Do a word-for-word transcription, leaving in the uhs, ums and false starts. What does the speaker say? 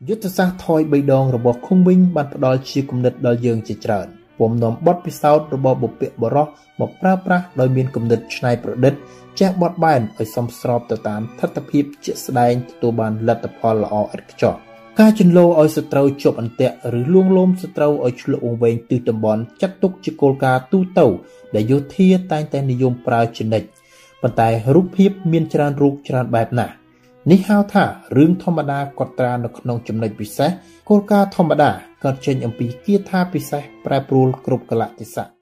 យុទ្ធសាស្ត្រថយបីដងរបស់ឃុំវិញបានផ្ដល់ជាគំនិតដល់យើងជាច្រើនពំនាំបទពិសោធន៍របស់បុព្វបុរសមកប្រើប្រាស់ដោយមានគំនិតច្នៃប្រឌិតចេះបត់បែនឲ្យសមស្របទៅតាមទស្សនវិជ្ជាជាក់ស្ដែងទទួលបានលទ្ធផលល្អឥតខ្ចោះការជន្លោឲ្យសត្រូវជាប់អន្ទាក់ឬលួងលោមសត្រូវឲ្យឆ្លុះវង្វេងទិសតំបន់ចាត់ទុកជាគោលការណ៍ទូទៅដែលយោធាតែងតែនិយមប្រើជានិច្ចប៉ុន្តែរូបភាពមានច្រើនរូបច្រើនបែបណាស់នេះហៅថារឿងធម្មតាកត់ត្រានៅក្នុងចំណុចពិសេសគោលការណ៍ធម្មតាកើតចេញអំពីគាថាពិសេសប្រែប្រួលគ្រប់កលៈទេសៈ